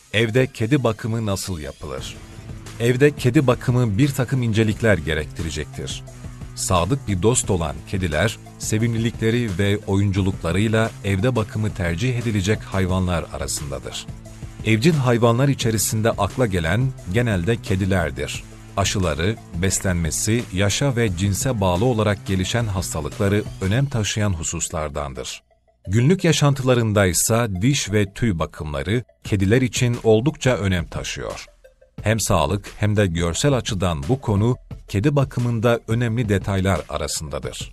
Evde kedi bakımı nasıl yapılır? Evde kedi bakımı bir takım incelikler gerektirecektir. Sadık bir dost olan kediler, sevimlilikleri ve oyunculuklarıyla evde bakımı tercih edilecek hayvanlar arasındadır. Evcil hayvanlar içerisinde akla gelen genelde kedilerdir. Aşıları, beslenmesi, yaşa ve cinse bağlı olarak gelişen hastalıkları önem taşıyan hususlardandır. Günlük yaşantılarında ise diş ve tüy bakımları kediler için oldukça önem taşıyor. Hem sağlık hem de görsel açıdan bu konu kedi bakımında önemli detaylar arasındadır.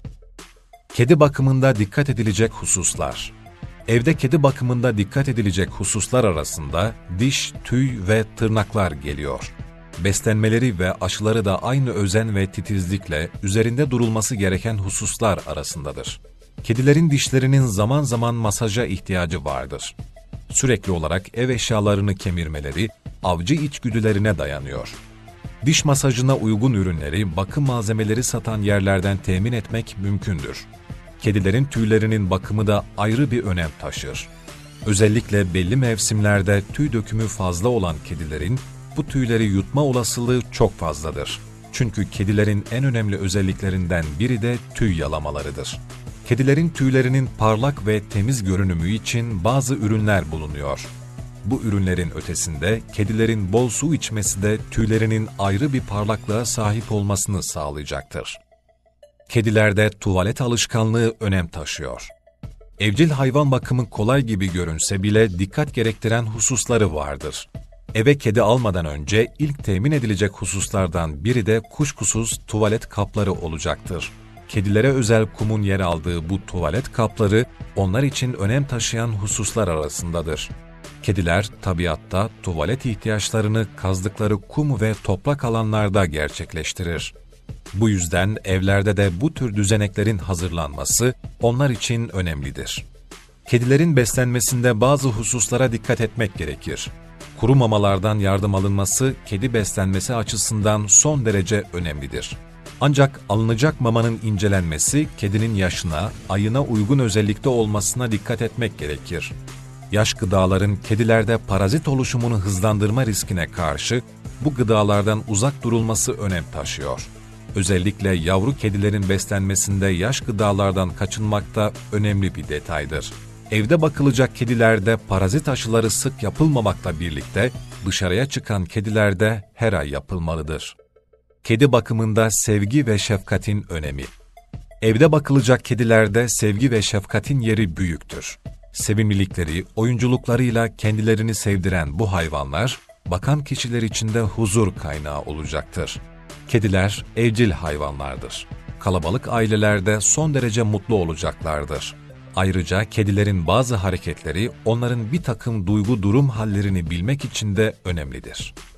Kedi bakımında dikkat edilecek hususlar. Evde kedi bakımında dikkat edilecek hususlar arasında diş, tüy ve tırnaklar geliyor. Beslenmeleri ve aşıları da aynı özen ve titizlikle üzerinde durulması gereken hususlar arasındadır. Kedilerin dişlerinin zaman zaman masaja ihtiyacı vardır. Sürekli olarak ev eşyalarını kemirmeleri avcı içgüdülerine dayanıyor. Diş masajına uygun ürünleri, bakım malzemeleri satan yerlerden temin etmek mümkündür. Kedilerin tüylerinin bakımı da ayrı bir önem taşır. Özellikle belli mevsimlerde tüy dökümü fazla olan kedilerin bu tüyleri yutma olasılığı çok fazladır. Çünkü kedilerin en önemli özelliklerinden biri de tüy yalamalarıdır. Kedilerin tüylerinin parlak ve temiz görünümü için bazı ürünler bulunuyor. Bu ürünlerin ötesinde kedilerin bol su içmesi de tüylerinin ayrı bir parlaklığa sahip olmasını sağlayacaktır. Kedilerde tuvalet alışkanlığı önem taşıyor. Evcil hayvan bakımı kolay gibi görünse bile dikkat gerektiren hususları vardır. Eve kedi almadan önce ilk temin edilecek hususlardan biri de kuşkusuz tuvalet kapları olacaktır. Kedilere özel kumun yer aldığı bu tuvalet kapları onlar için önem taşıyan hususlar arasındadır. Kediler tabiatta tuvalet ihtiyaçlarını kazdıkları kum ve toprak alanlarda gerçekleştirir. Bu yüzden evlerde de bu tür düzeneklerin hazırlanması onlar için önemlidir. Kedilerin beslenmesinde bazı hususlara dikkat etmek gerekir. Kuru mamalardan yardım alınması kedi beslenmesi açısından son derece önemlidir. Ancak alınacak mamanın incelenmesi kedinin yaşına, ayına uygun özellikte olmasına dikkat etmek gerekir. Yaş gıdaların kedilerde parazit oluşumunu hızlandırma riskine karşı bu gıdalardan uzak durulması önem taşıyor. Özellikle yavru kedilerin beslenmesinde yaş gıdalardan kaçınmak da önemli bir detaydır. Evde bakılacak kedilerde parazit aşıları sık yapılmamakla birlikte dışarıya çıkan kedilerde her ay yapılmalıdır. Kedi bakımında sevgi ve şefkatin önemi. Evde bakılacak kedilerde sevgi ve şefkatin yeri büyüktür. Sevimlilikleri, oyunculuklarıyla kendilerini sevdiren bu hayvanlar, bakan kişiler için de huzur kaynağı olacaktır. Kediler evcil hayvanlardır. Kalabalık ailelerde son derece mutlu olacaklardır. Ayrıca kedilerin bazı hareketleri onların bir takım duygu durum hallerini bilmek için de önemlidir.